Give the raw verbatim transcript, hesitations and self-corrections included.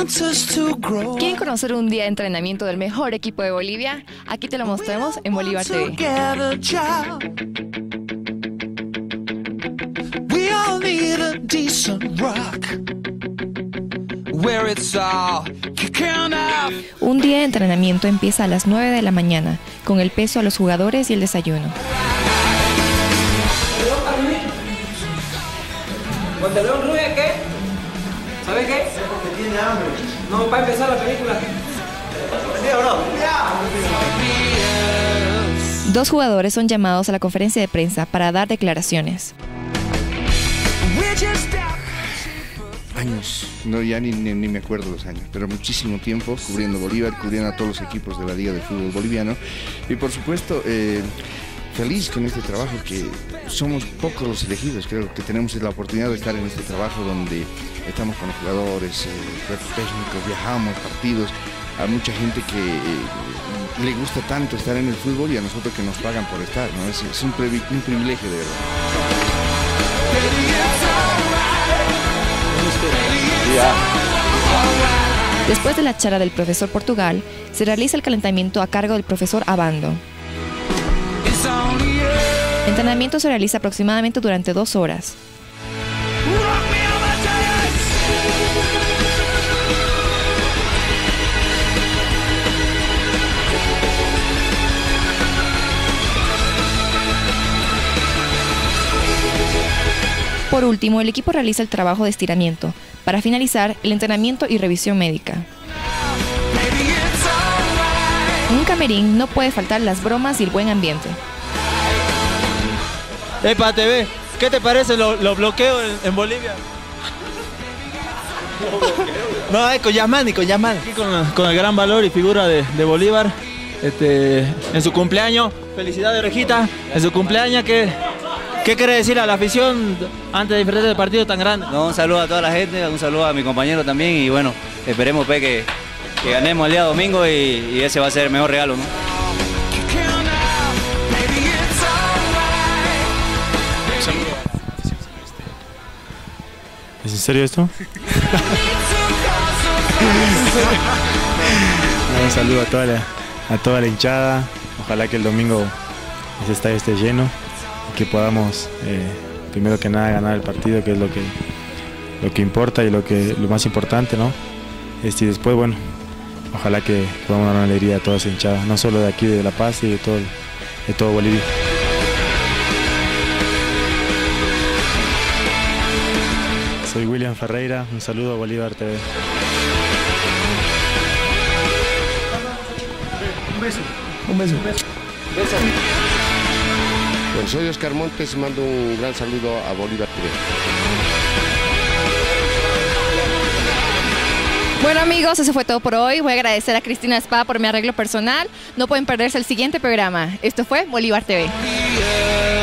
¿Quieren conocer un día de entrenamiento del mejor equipo de Bolivia? Aquí te lo mostramos en Bolívar T V. Un día de entrenamiento empieza a las nueve de la mañana, con el peso a los jugadores y el desayuno. ¿Pantaleón Rubia qué? ¿Sabe qué? Porque tiene hambre. No, para empezar la película. Dos jugadores son llamados a la conferencia de prensa para dar declaraciones. Años, no, ya ni, ni, ni me acuerdo los años, pero muchísimo tiempo cubriendo Bolívar, cubriendo a todos los equipos de la Liga de Fútbol Boliviano. Y por supuesto, eh, feliz con este trabajo, que somos pocos los elegidos. Creo que tenemos la oportunidad de estar en este trabajo donde estamos con los jugadores, eh, cuerpos técnicos, viajamos, partidos, a mucha gente que eh, le gusta tanto estar en el fútbol y a nosotros que nos pagan por estar, ¿no? Es, es un, privi un privilegio de verdad. Después de la charla del profesor Portugal, se realiza el calentamiento a cargo del profesor Abando. El entrenamiento se realiza aproximadamente durante dos horas. Por último, el equipo realiza el trabajo de estiramiento, para finalizar el entrenamiento y revisión médica. En un camerín no puede faltar las bromas y el buen ambiente. Epa T V, ¿qué te parece los lo bloqueos en, en Bolivia? No, es con Yamani, con Yamani. Aquí con, con el gran valor y figura de, de Bolívar, este, en su cumpleaños. Felicidades, Rejita, en su cumpleaños, ¿qué, qué quiere decir a la afición antes de enfrentar el partido tan grande? No, un saludo a toda la gente, un saludo a mi compañero también y bueno, esperemos pe, que, que ganemos el día domingo y, y ese va a ser el mejor regalo, ¿no? ¿Es en serio esto? Un saludo a toda, la, a toda la hinchada. Ojalá que el domingo ese estadio esté lleno y que podamos, eh, primero que nada, ganar el partido, que es lo que, lo que importa y lo, que, lo más importante, ¿no? Este, y después, bueno, ojalá que podamos dar una alegría a toda esa hinchada, no solo de aquí, de La Paz y de todo, de todo Bolivia. Soy William Ferreira, un saludo a Bolívar T V. Un beso. Un beso. Un beso. Beso. Bueno, soy Oscar Montes y mando un gran saludo a Bolívar T V. Bueno amigos, eso fue todo por hoy. Voy a agradecer a Cristina Espada por mi arreglo personal. No pueden perderse el siguiente programa. Esto fue Bolívar T V.